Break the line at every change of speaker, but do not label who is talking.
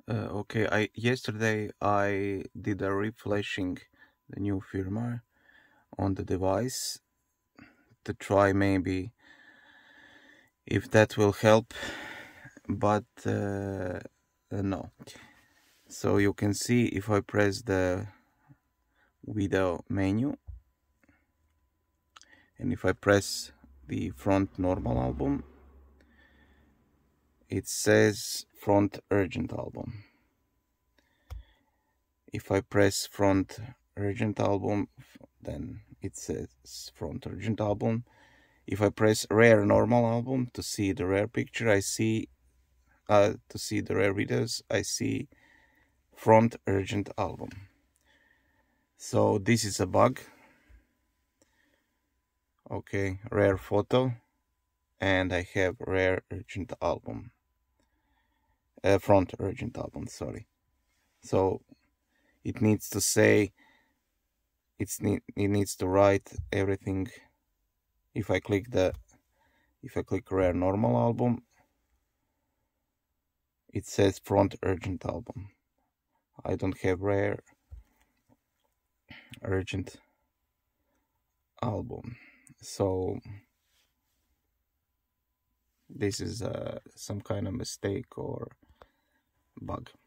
Okay, yesterday I did a refreshing the new firmware on the device to try maybe if that will help, but no. So you can see if I press the video menu and if I press the front normal album, it says front urgent album. If I press front urgent album, then it says front urgent album. If I press rare normal album to see the rare picture, I see to see the rare videos, I see front urgent album. So this is a bug. Okay, rare photo, and I have rare urgent album. Front urgent album, sorry. So it needs to say, it needs to write everything. If I click rare normal album, it says front urgent album. I don't have rare urgent album, so this is some kind of mistake or bug.